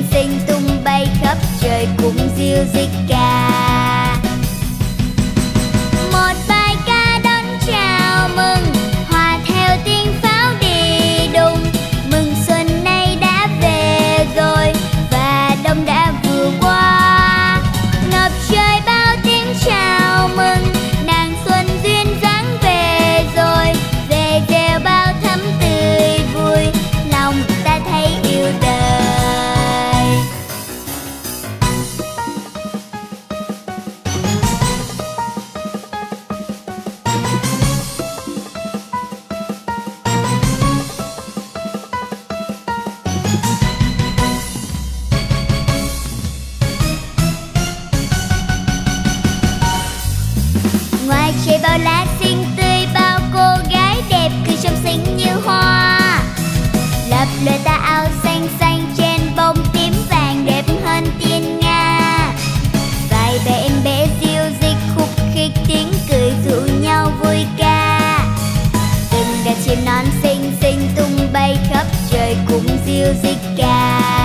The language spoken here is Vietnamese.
xinh tung bay khắp trời cũng diêu dích ca. Một bài ca đón chào mừng, hòa theo tiếng pháo đi đùng. Mừng xuân nay đã về rồi và đông đã vừa qua. Ngập trời bao tiếng chào mừng, nàng xuân duyên dáng về rồi. Về reo bao thắm tươi vui, lòng ta thấy yêu đời. Ngoài trời bao lá xinh tươi, bao cô gái đẹp cười trong xinh như hoa. Lập lòe tà áo xanh xanh trên bông tím vàng đẹp hơn tiên nga. Vài bé em bé diêu dích khúc khích tiếng cười rủ nhau vui ca. Từng đàn chim non xinh xinh tung bay khắp trời cũng diêu dích ca.